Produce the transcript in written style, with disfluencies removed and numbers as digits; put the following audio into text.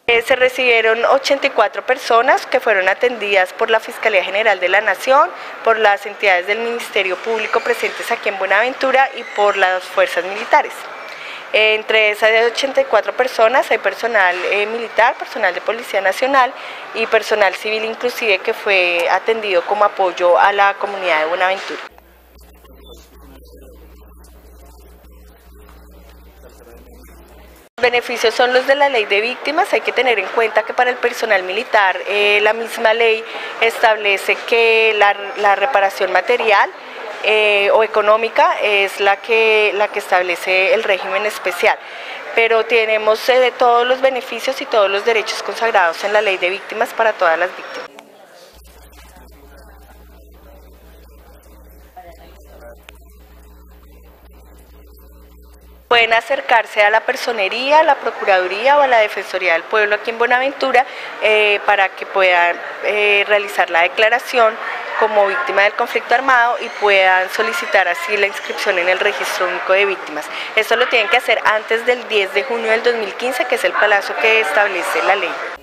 Se recibieron 84 personas que fueron atendidas por la Fiscalía General de la Nación, por las entidades del Ministerio Público presentes aquí en Buenaventura y por las fuerzas militares. Entre esas 84 personas hay personal militar, personal de Policía Nacional y personal civil inclusive que fue atendido como apoyo a la comunidad de Buenaventura. Los beneficios son los de la ley de víctimas. Hay que tener en cuenta que para el personal militar la misma ley establece que la reparación material o económica es la que establece el régimen especial, pero tenemos todos los beneficios y todos los derechos consagrados en la ley de víctimas para todas las víctimas. Pueden acercarse a la personería, a la Procuraduría o a la Defensoría del Pueblo aquí en Buenaventura para que puedan realizar la declaración como víctima del conflicto armado y puedan solicitar así la inscripción en el Registro Único de Víctimas. Esto lo tienen que hacer antes del 10 de junio del 2015, que es el plazo que establece la ley.